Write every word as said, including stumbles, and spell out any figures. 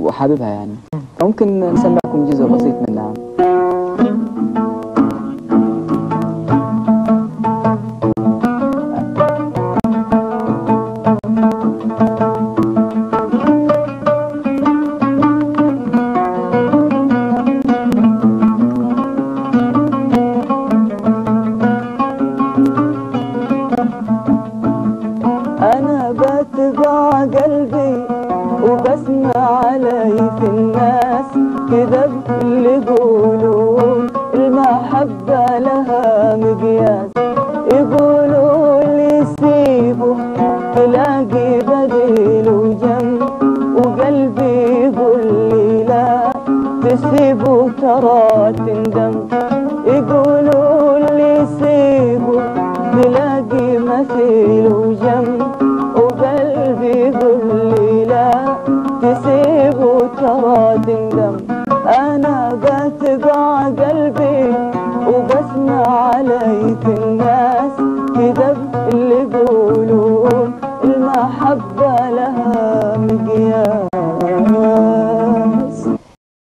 وحاببها يعني. ممكن نسمعكم جزء بسيط منها. أنا بتبع قلبي وبسمع علي في الناس كذا اللي يقولون المحبة لها مقياس، يقولوا اللي يسيبه تلاقي بديل وجنب، وقلبي يقول لي لا تسيبه ترى تندم، يقولوا اللي يسيبه تلاقي مثيل وجنب، وقلبي يقول لي لا تسيبه ترى تندم. أنا بتبع قلبي وبسمع علي في الناس كذب اللي يقولون المحبة لها